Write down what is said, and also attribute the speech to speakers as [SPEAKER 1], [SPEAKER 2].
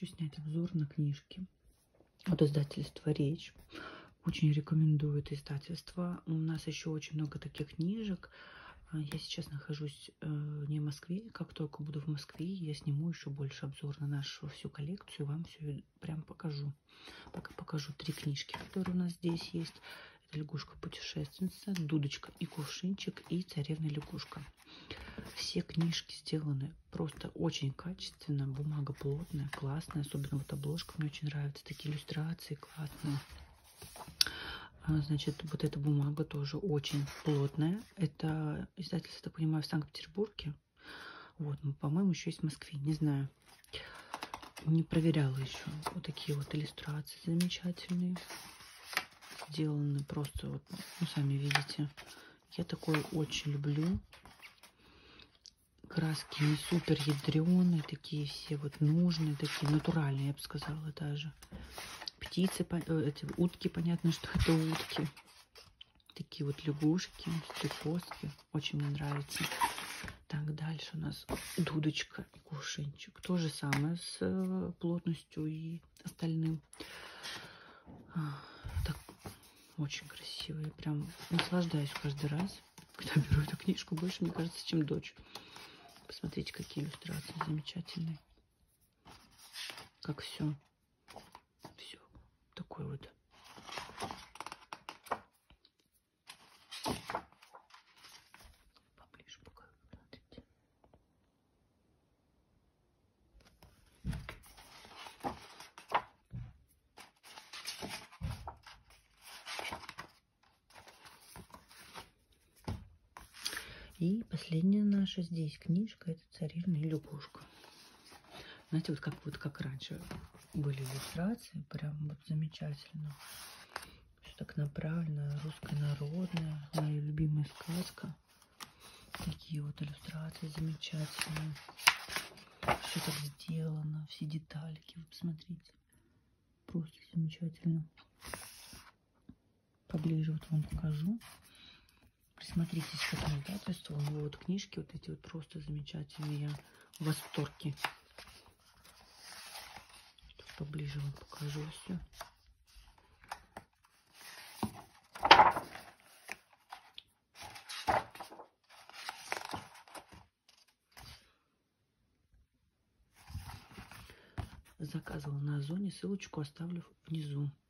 [SPEAKER 1] хочу снять обзор на книжки от издательства «Речь». Очень рекомендую это издательство. У нас еще очень много таких книжек. Я сейчас нахожусь не в Москве. Как только буду в Москве, я сниму еще больше обзор на нашу всю коллекцию. Вам все прям покажу. Пока покажу 3 книжки, которые у нас здесь есть. Это «Лягушка-путешественница», «Дудочка и кувшинчик» и «Царевна лягушка». Все книжки сделаны просто очень качественно. Бумага плотная, классная. Особенно вот обложка мне очень нравится. Такие иллюстрации классные. Значит, вот эта бумага тоже очень плотная. Это издательство, так понимаю, в Санкт-Петербурге. Вот, по-моему, еще есть в Москве. Не знаю. Не проверяла еще. Вот такие вот иллюстрации замечательные. Сделаны просто вот, ну, сами видите. Я такое очень люблю. Краски не супер ядреные, такие все вот нужные, такие натуральные, я бы сказала даже. Птицы, эти утки, понятно, что это утки. Такие вот лягушки, стрекозки. Очень мне нравится. Так, дальше у нас «Дудочка и кувшинчик». То же самое с плотностью и остальным. Так, очень красиво. Я прям наслаждаюсь каждый раз, когда беру эту книжку. Больше, мне кажется, чем дочь. Посмотрите, какие иллюстрации замечательные. Как все такой вот. Поближе покажу, смотрите. И последняя наша здесь книжка — это «Царевна и лягушка». Знаете, вот как раньше были иллюстрации, прям вот замечательно. Все так направлено, русская народная, моя любимая сказка. Такие вот иллюстрации замечательные. Все так сделано, все детальки, вот посмотрите. Просто замечательно. Поближе вот вам покажу. Присмотритесь к этому издательству. У него вот книжки вот эти вот просто замечательные. Я в восторге. Поближе вам покажу все. Заказывала на Озоне, ссылочку оставлю внизу.